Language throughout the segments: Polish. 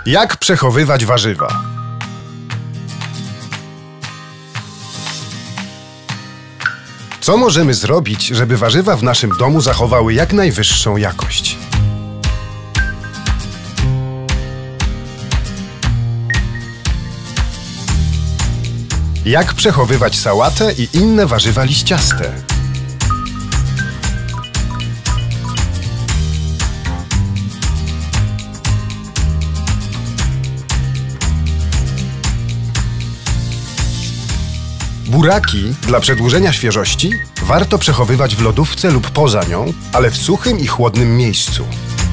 Jak przechowywać warzywa? Co możemy zrobić, żeby warzywa w naszym domu zachowały jak najwyższą jakość? Jak przechowywać sałatę i inne warzywa liściaste? Buraki dla przedłużenia świeżości warto przechowywać w lodówce lub poza nią, ale w suchym i chłodnym miejscu.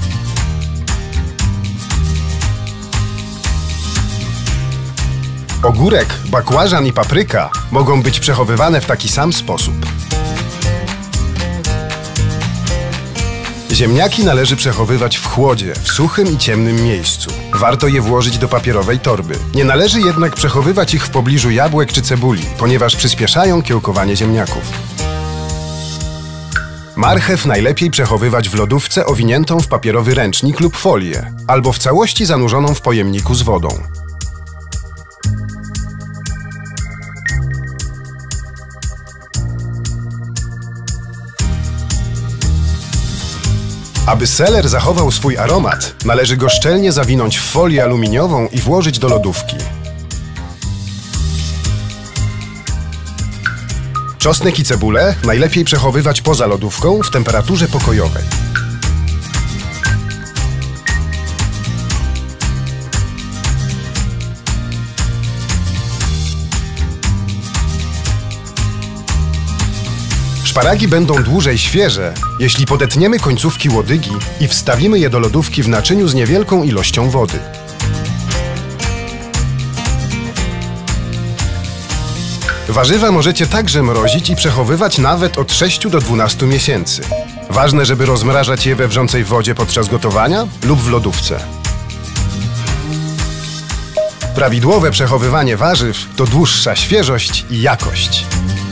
Ogórek, bakłażan i papryka mogą być przechowywane w taki sam sposób. Ziemniaki należy przechowywać w chłodzie, w suchym i ciemnym miejscu. Warto je włożyć do papierowej torby. Nie należy jednak przechowywać ich w pobliżu jabłek czy cebuli, ponieważ przyspieszają kiełkowanie ziemniaków. Marchew najlepiej przechowywać w lodówce owiniętą w papierowy ręcznik lub folię, albo w całości zanurzoną w pojemniku z wodą. Aby seler zachował swój aromat, należy go szczelnie zawinąć w folię aluminiową i włożyć do lodówki. Czosnek i cebulę najlepiej przechowywać poza lodówką w temperaturze pokojowej. Szparagi będą dłużej świeże, jeśli podetniemy końcówki łodygi i wstawimy je do lodówki w naczyniu z niewielką ilością wody. Warzywa możecie także mrozić i przechowywać nawet od 6 do 12 miesięcy. Ważne, żeby rozmrażać je we wrzącej wodzie podczas gotowania lub w lodówce. Prawidłowe przechowywanie warzyw to dłuższa świeżość i jakość.